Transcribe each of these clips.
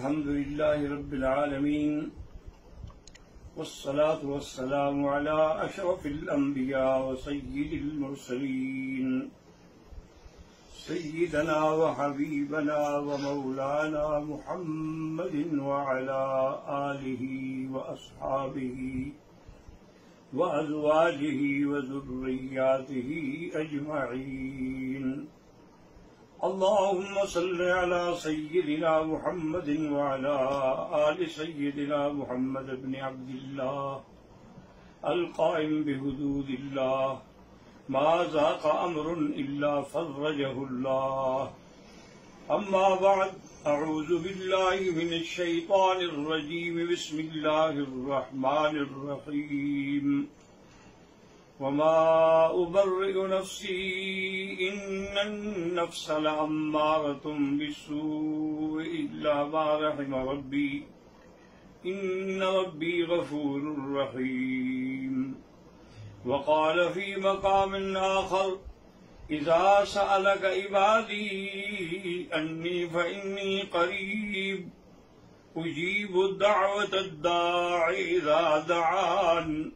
الحمد لله رب العالمين والصلاة والسلام على أشرف الأنبياء وسيد المرسلين سيدنا وحبيبنا ومولانا محمد وعلى آله وأصحابه وأزواجه وذرياته أجمعين. اللهم صل على سيدنا محمد وعلى آل سيدنا محمد بن عبد الله القائم بحدود الله ما ذاق أمر إلا فرجه الله. أما بعد، أعوذ بالله من الشيطان الرجيم. بسم الله الرحمن الرحيم. وما أبرئ نفسي إن النفس لأمارة بالسوء إلا ما رحم ربي إن ربي غفور رحيم. وقال في مقام آخر: إذا سألك عبادي أني فإني قريب أجيب دعوة الداع إذا دعان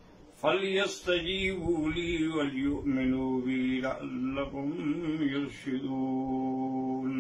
فليستجيبوا لي وليؤمنوا بي لعلهم يرشدون.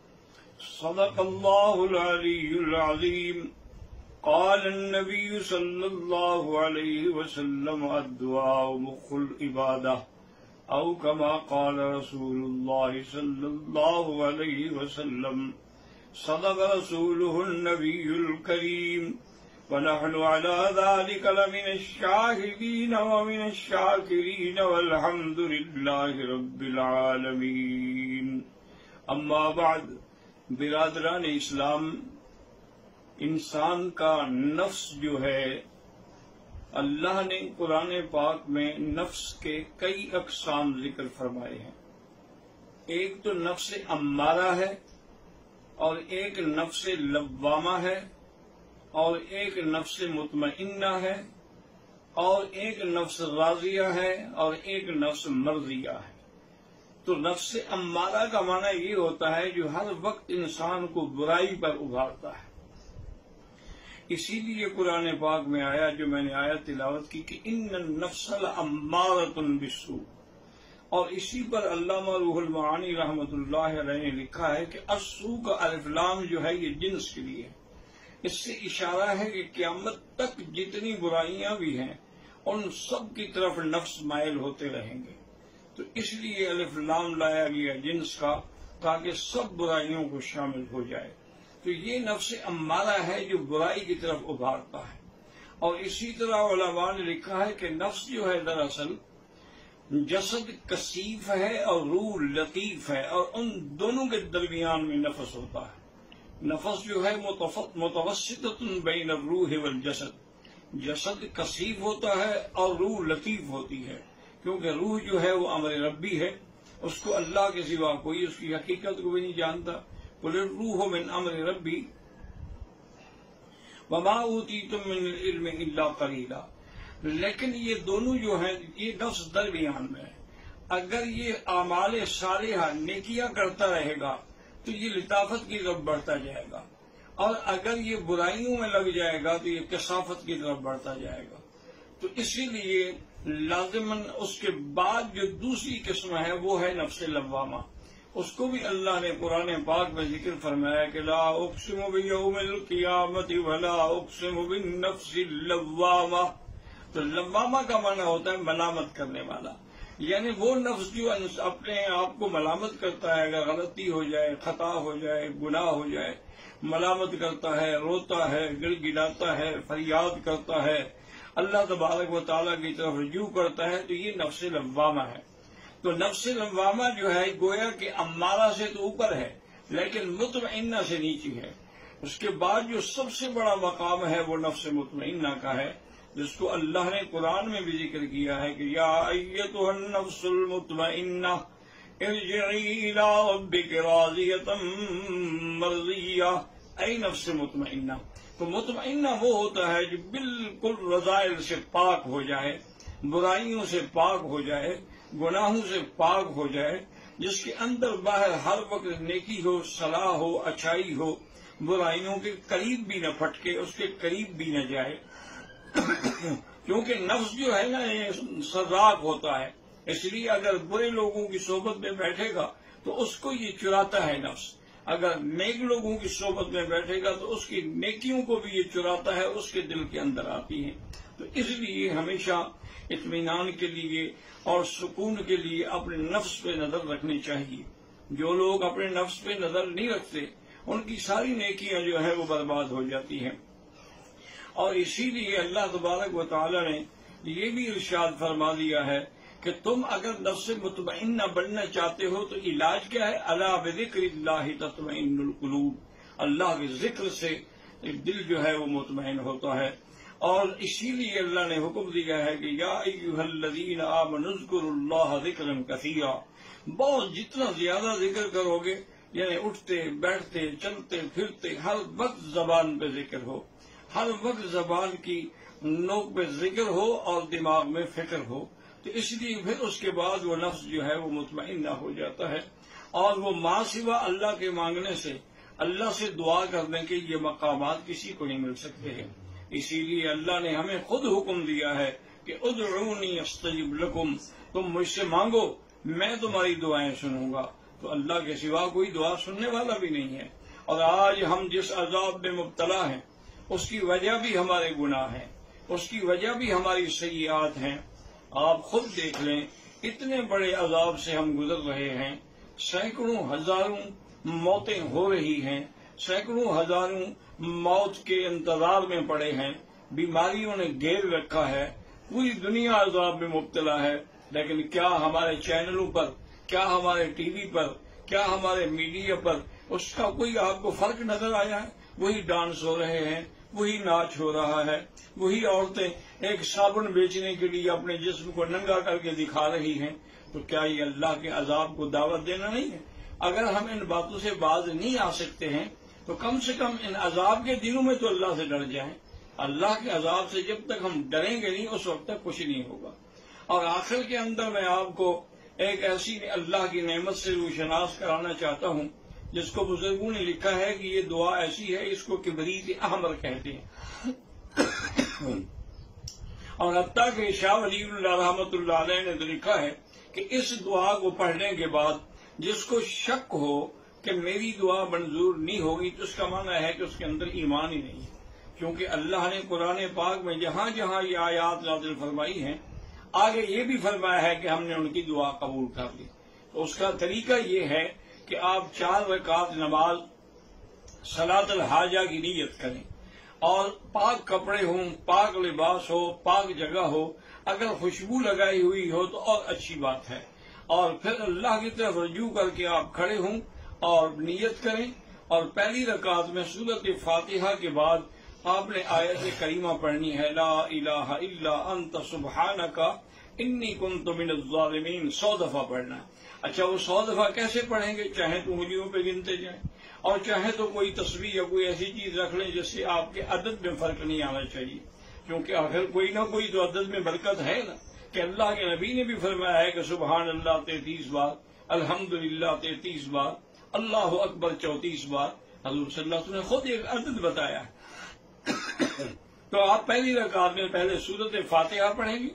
صدق الله العلي العظيم. قال النبي صلى الله عليه وسلم: الدعاء مخ العبادة، أو كما قال رسول الله صلى الله عليه وسلم. صدق رسوله النبي الكريم، ونحن على ذلك لمن الشاهدين ومن الشاكرين والحمد لله رب العالمين. اما بعد، برادران اسلام، انسان کا نفس جو ہے، اللہ نے قرآن پاک میں نفس کے کئی اقسام ذکر فرمائے ہیں. ایک تو نفس امارہ ہے، اور ایک نفس لوامہ ہے، اور ایک نفس مطمئنہ ہے، اور ایک نفس راضیہ ہے، اور ایک نفس مرضیہ ہے. تو نفس امارہ کا معنی یہ ہوتا ہے جو ہر وقت انسان کو برائی پر ابھارتا ہے. اسی لیے قرآن پاک میں آیا جو میں نے آیت تلاوت کی کہ ان النفس لامارۃ بالسوء، اور اسی پر علامہ روح المعانی رحمۃ اللہ علیہ نے لکھا ہے کہ السوء کا الف لام جو ہے یہ جنس کے لیے ہے. اس سے اشارہ ہے کہ قیامت تک جتنی برائیاں بھی ہیں ان سب کی طرف نفس مائل ہوتے رہیں گے. تو اس لیے الف لام لایا گیا جنس کا، تاکہ سب برائیوں کو شامل ہو جائے. تو یہ نفس امارہ ہے جو برائی کی طرف ابھارتا ہے. اور اسی طرح علماء نے لکھا ہے کہ نفس جو ہے دراصل جسد کثیف ہے اور روح لطیف ہے، اور ان دونوں کے درمیان میں نفس ہوتا ہے. نفس جو ہے متوسطۃ بین الروح والجسد، جسد کثیف ہوتا ہے اور روح لطیف ہوتی ہے، کیونکہ روح جو ہے وہ امر ربی ہے، اس کو اللہ کے سوا کوئی اس کی حقیقت کو بھی نہیں جانتا. قل الروح من امر ربی وما اوتیتم من العلم الا قلیلا. لیکن یہ دونوں جو ہیں یہ نفس درمیان میں ہے. اگر یہ اعمال صالحہ نیکیاں کرتا رہے گا تو یہ لطافت کی طرف بڑھتا جائے گا، اور اگر یہ برائیوں میں لگ جائے گا تو یہ کثافت کی طرف بڑھتا جائے گا. تو اسی لیے لازماً اس کے بعد جو دوسری قسم ہے وہ ہے نفس لوامہ. اس کو بھی اللہ نے قرآن پاک میں ذکر فرمایا کہ لا اقسم بیوم القیامت ولا اقسم بالنفس اللوامہ. تو لوامہ کا معنی ہوتا ہے ملامت کرنے والا، یعنی وہ نفس جو اپنے آپ کو ملامت کرتا ہے. اگر غلطی ہو جائے، خطا ہو جائے، گناہ ہو جائے، ملامت کرتا ہے، روتا ہے، گڑ گڑاتا ہے، فریاد کرتا ہے، اللہ تبارک و تعالیٰ کی طرف رجوع کرتا ہے، تو یہ نفس لوامہ ہے. تو نفس لوامہ جو ہے گویا کہ امارہ سے تو اوپر ہے لیکن مطمئنہ سے نیچی ہے. اس کے بعد جو سب سے بڑا مقام ہے وہ نفس مطمئنہ کا ہے، جس کو اللہ نے قرآن میں بھی ذکر کیا ہے کہ یا ایتھا النفس المطمئنہ ارجعی الی ربک راضیۃ مرضیہ. اے نفس مطمئنہ. تو مطمئنہ وہ ہوتا ہے جو بالکل رذائل سے پاک ہو جائے، برائیوں سے پاک ہو جائے، گناہوں سے پاک ہو جائے، جس کے اندر باہر ہر وقت نیکی ہو، صلاح ہو، اچھائی ہو، برائیوں کے قریب بھی نہ پھٹکے، اس کے قریب بھی نہ جائے کیونکہ نفس جو ہے نا یہ سراق ہوتا ہے، اس لیے اگر برے لوگوں کی صحبت میں بیٹھے گا تو اس کو یہ چراتا ہے نفس، اگر نیک لوگوں کی صحبت میں بیٹھے گا تو اس کی نیکیوں کو بھی یہ چراتا ہے، اس کے دل کے اندر آتی ہیں۔ تو اس لیے ہمیشہ اطمینان کے لیے اور سکون کے لیے اپنے نفس پہ نظر رکھنی چاہیے۔ جو لوگ اپنے نفس پہ نظر نہیں رکھتے ان کی ساری نیکیاں جو ہے وہ برباد ہو جاتی ہیں، اور اسی لیے اللہ تبارک و تعالی نے یہ بھی ارشاد فرما دیا ہے کہ تم اگر نفس مطمئنہ بننا چاہتے ہو تو علاج کیا ہے؟ الا بذکر اللہ تطمئن القلوب، اللہ کے ذکر سے دل جو ہے وہ مطمئن ہوتا ہے۔ اور اسی لیے اللہ نے حکم دیا ہے کہ یا ایھا الذین آمنوا اذکروا اللہ ذکرا کثیرا، بہت جتنا زیادہ ذکر کرو گے، یعنی اٹھتے بیٹھتے چلتے پھرتے ہر وقت زبان پہ ذکر ہو، ہر وقت زبان کی نوک پہ ذکر ہو اور دماغ میں فکر ہو، تو اس لیے پھر اس کے بعد وہ نفس جو ہے وہ مطمئن نہ ہو جاتا ہے، اور وہ ماں سوا اللہ کے مانگنے سے، اللہ سے دعا کرنے کے یہ مقامات کسی کو نہیں مل سکتے ہیں۔ اسی لیے اللہ نے ہمیں خود حکم دیا ہے کہ ادعونی استجب لکم، تم مجھ سے مانگو میں تمہاری دعائیں سنوں گا۔ تو اللہ کے سوا کوئی دعا سننے والا بھی نہیں ہے، اور آج ہم جس عذاب میں مبتلا ہیں اس کی وجہ بھی ہمارے گناہ ہیں، اس کی وجہ بھی ہماری سیئات ہیں۔ آپ خود دیکھ لیں اتنے بڑے عذاب سے ہم گزر رہے ہیں، سینکڑوں ہزاروں موتیں ہو رہی ہیں، سینکڑوں ہزاروں موت کے انتظار میں پڑے ہیں، بیماریوں نے گھیر رکھا ہے، پوری دنیا عذاب میں مبتلا ہے، لیکن کیا ہمارے چینلوں پر، کیا ہمارے ٹی وی پر، کیا ہمارے میڈیا پر اس کا کوئی آپ کو فرق نظر آیا ہے؟ وہی ڈانس ہو رہے ہیں، وہی ناچ ہو رہا ہے، وہی عورتیں ایک صابن بیچنے کے لیے اپنے جسم کو ننگا کر کے دکھا رہی ہیں۔ تو کیا یہ اللہ کے عذاب کو دعوت دینا نہیں ہے؟ اگر ہم ان باتوں سے باز نہیں آ سکتے ہیں تو کم سے کم ان عذاب کے دنوں میں تو اللہ سے ڈر جائیں۔ اللہ کے عذاب سے جب تک ہم ڈریں گے نہیں اس وقت تک کچھ نہیں ہوگا۔ اور آخر کے اندر میں آپ کو ایک ایسی اللہ کی نعمت سے روشناس کرانا چاہتا ہوں جس کو بزرگوں نے لکھا ہے کہ یہ دعا ایسی ہے، اس کو کبریت احمر کہتے ہیں، اور حتیٰ کہ شاہ ولی اللہ رحمۃ اللہ علیہ نے تو لکھا ہے کہ اس دعا کو پڑھنے کے بعد جس کو شک ہو کہ میری دعا منظور نہیں ہوگی تو اس کا معنی ہے کہ اس کے اندر ایمان ہی نہیں ہے، کیونکہ اللہ نے قرآن پاک میں جہاں جہاں یہ آیات نازل فرمائی ہیں آگے یہ بھی فرمایا ہے کہ ہم نے ان کی دعا قبول کر لی۔ تو اس کا طریقہ یہ ہے کہ آپ 4 رکعت نماز صلاۃ الحاجہ کی نیت کریں، اور پاک کپڑے ہوں، پاک لباس ہو، پاک جگہ ہو، اگر خوشبو لگائی ہوئی ہو تو اور اچھی بات ہے، اور پھر اللہ کی طرف رجوع کر کے آپ کھڑے ہوں اور نیت کریں، اور پہلی رکعت میں سورۃ فاتحہ کے بعد آپ نے آیت کریمہ پڑھنی ہے، لا الہ الا انت سبحانک انی کنت من الظالمین، 100 دفعہ پڑھنا ہے۔ اچھا وہ 100 دفعہ کیسے پڑھیں گے؟ چاہے تو انگلیوں پہ گنتے جائیں، اور چاہے تو کوئی تصویر یا کوئی ایسی چیز رکھ لیں جس سے آپ کے عدد میں فرق نہیں آنا چاہیے، کیونکہ آخر کوئی نہ کوئی تو عدد میں برکت ہے نا، کہ اللہ کے نبی نے بھی فرمایا ہے کہ سبحان اللہ 33 بار، الحمدللہ 33 بار، اللہ اکبر 34 بار، حضور صلی اللہ علیہ وسلم نے خود ایک عدد بتایا ہے۔ تو آپ پہلی رکعت میں پہلے سورۃ فاتحہ پڑھیں گے،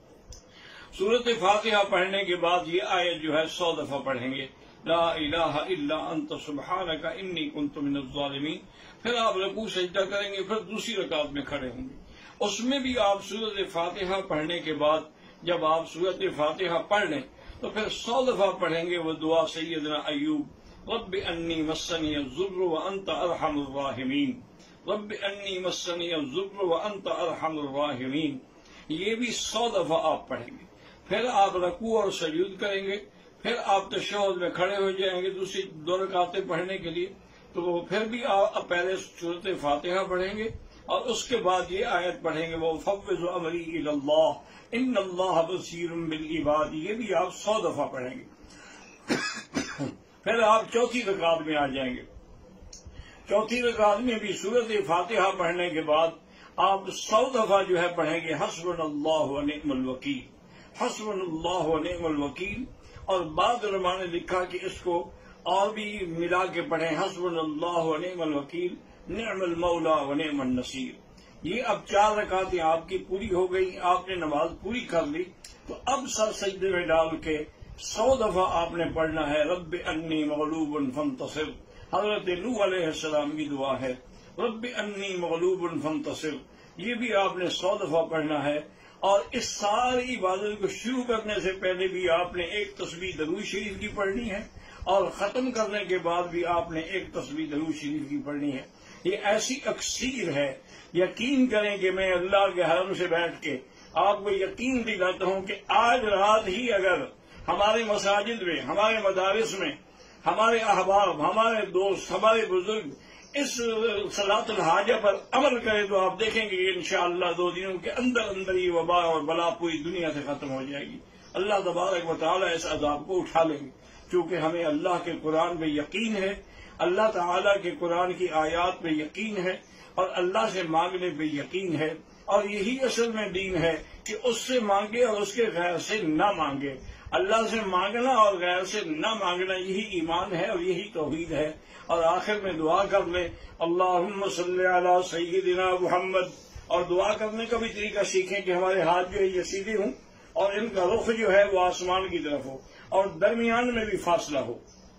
سورۃ فاتحہ پڑھنے کے بعد یہ آیت جو ہے 100 دفعہ پڑھیں گے، لا الہ الا انت سبحانک انی کنت من الظالمین۔ پھر آپ رکوع سجدہ کریں گے، پھر دوسری رکعت میں کھڑے ہوں گے، اس میں بھی آپ سورۃ فاتحہ پڑھنے کے بعد جب آپ سورۃ فاتحہ پڑھ لیں تو پھر 100 دفعہ پڑھیں گے وہ دعا سیدنا ایوب، رب انی مسنی الضر وانت ارحم الراحمین، رب انی مسنی الضر وانت ارحم الراحمین، یہ بھی 100 دفعہ آپ پڑھیں گے۔ پھر آپ رکوع اور سجود کریں گے، پھر آپ تشہد میں کھڑے ہو جائیں گے دوسری 2 رکعتیں پڑھنے کے لیے، تو پھر بھی آپ پہلے سورۃ فاتحہ پڑھیں گے اور اس کے بعد یہ آیت پڑھیں گے، وَفَوِّضُ أَمْرِي إِلَى اللَّهِ إِنَّ اللَّهَ بَصِيرٌ بِالْعِبَادِ، یہ بھی آپ 100 دفعہ پڑھیں گے۔ پھر آپ چوتھی رکعت میں آ جائیں گے، چوتھی رکعت میں بھی سورۃ فاتحہ پڑھنے کے بعد آپ 100 دفعہ جو ہے پڑھیں گے، حسبنا اللہ ونعم الوکیل، حسبنا اللہ ونعم الوکیل، اور بعض علماء نے لکھا کہ اس کو اور بھی ملا کے پڑھیں، حسبنا اللہ و نعم الوکیل نعم المولا و نعم النصیر۔ یہ اب 4 رکعتیں آپ کی پوری ہو گئی، آپ نے نماز پوری کر لی، تو اب سر سجدے میں ڈال کے 100 دفعہ آپ نے پڑھنا ہے رب انی مغلوب فانتصر۔ حضرت نوح علیہ السلام کی دعا ہے، رب انی مغلوب فانتصر، یہ بھی آپ نے 100 دفعہ پڑھنا ہے۔ اور اس ساری عبادت کو شروع کرنے سے پہلے بھی آپ نے ایک تسبیح درود شریف کی پڑھنی ہے، اور ختم کرنے کے بعد بھی آپ نے ایک تسبیح درود شریف کی پڑھنی ہے۔ یہ ایسی اکثیر ہے، یقین کریں کہ میں اللہ کے حرم سے بیٹھ کے آپ کو یقین دلاتا ہوں کہ آج رات ہی اگر ہمارے مساجد میں، ہمارے مدارس میں، ہمارے احباب، ہمارے دوست، ہمارے بزرگ اس صلاۃ الحاجہ پر عمل کرے تو آپ دیکھیں گے کہ انشاءاللہ 2 دنوں کے اندر اندر یہ وبا اور بلا پوری دنیا سے ختم ہو جائے گی۔ اللہ تبارک و تعالیٰ اس عذاب کو اٹھا لیں گے، کیونکہ ہمیں اللہ کے قرآن پہ یقین ہے، اللہ تعالیٰ کے قرآن کی آیات پہ یقین ہے، اور اللہ سے مانگنے پہ یقین ہے، اور یہی اصل میں دین ہے کہ اس سے مانگے اور اس کے غیر سے نہ مانگے۔ اللہ سے مانگنا اور غیر سے نہ مانگنا یہی ایمان ہے اور یہی توحید ہے۔ اور آخر میں دعا کر لیں اللہم صلی علی سیدنا محمد، اور دعا کرنے کا بھی طریقہ سیکھیں کہ ہمارے ہاتھ جو ہے یہ سیدھے ہوں اور ان کا رخ جو ہے وہ آسمان کی طرف ہو اور درمیان میں بھی فاصلہ ہو۔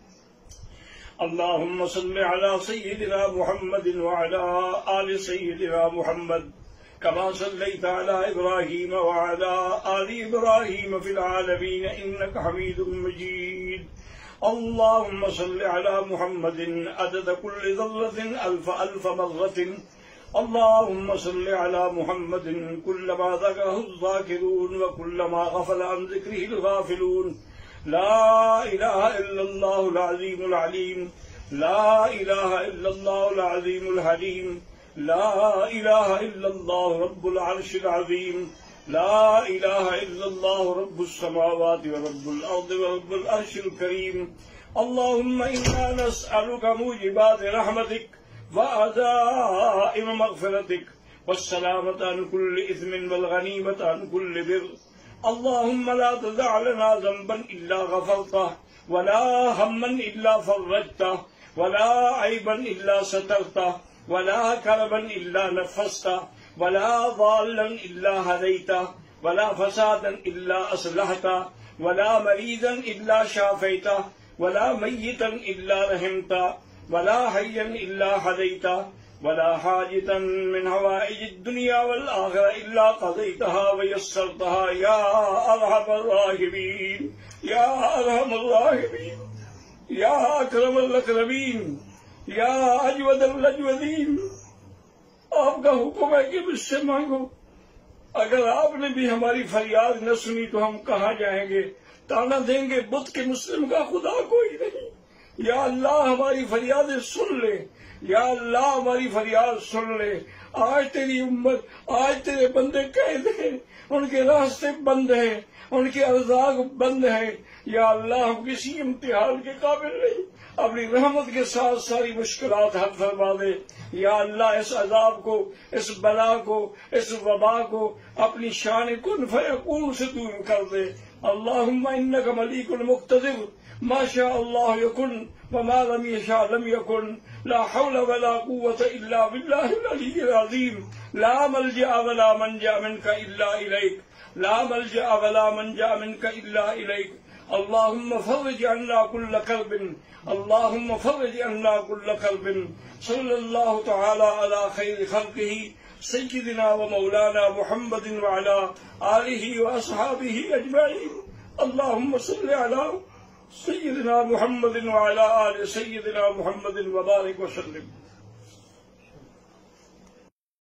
اللہم صلی علی سیدنا محمد وعلی آل سیدنا محمد كما صليت على إبراهيم وعلى آل إبراهيم في العالمين إنك حميد مجيد۔ اللهم صل على محمد عدد كل ذرة ألف مرة۔ اللهم صل على محمد كلما ذكره الذاكرون وكلما غفل عن ذكره الغافلون۔ لا إله إلا الله العظيم العليم، لا إله إلا الله العظيم الحليم، لا إله إلا الله رب العرش العظيم، لا إله إلا الله رب السماوات ورب الأرض ورب العرش الكريم۔ اللهم إنا نسألك موجبات رحمتك وعزائم مغفرتك والسلامة عن كل إثم والغنيمة عن كل بر۔ اللهم لا تدع لنا ذنبا إلا غفرته، ولا هما إلا فرجته، ولا عيبا إلا سترته، ولا كربا إلا نفسته، ولا ضالا إلا هديته، ولا فسادا إلا أصلحته، ولا مريضا إلا شافيته، ولا ميتا إلا رحمته، ولا حيا إلا هديته، ولا حاجة من حوائج الدنيا والآخرة إلا قضيتها ويسرتها يا أرحم الراحمين، يا أرحم الراحمين، يا أكرم الأكرمين، یا اجود الاجودین۔ آپ کا حکم ہے کہ مجھ سے مانگو، اگر آپ نے بھی ہماری فریاد نہ سنی تو ہم کہاں جائیں گے؟ تانا دیں گے بت کے مسلم کا خدا کوئی نہیں۔ یا اللہ ہماری فریادیں سن لے، یا اللہ ہماری فریاد سن لے۔ آج تیری امت، آج تیرے بندے قید ہیں، ان کے راستے بند ہیں، ان کے ارزاق بند ہیں۔ یا اللہ ہم کسی امتحان کے قابل نہیں، اپنی رحمت کے ساتھ ساری مشکلات حل فرما دے۔ یا اللہ اس عذاب کو، اس بلا کو، اس وبا کو اپنی شان کن فیکون سے دور کر دے۔ اللہم انک ملیک مقتدر، ما شاء اللہ یکن وما لم یشاء لم یکن، لا حول ولا قوة الا باللہ العلی العظیم۔ لا ملجأ ولا منجا منک الا الیک، لا ملجأ ولا منجا منک الا الیک۔ اللهم فرج عنا كل كرب، اللهم فرج عنا كل كرب۔ صلى الله تعالى على خير خلقه سيدنا ومولانا محمد وعلى آله وأصحابه أجمعين۔ اللهم صل على سيدنا محمد وعلى آل سيدنا محمد وبارك وسلم۔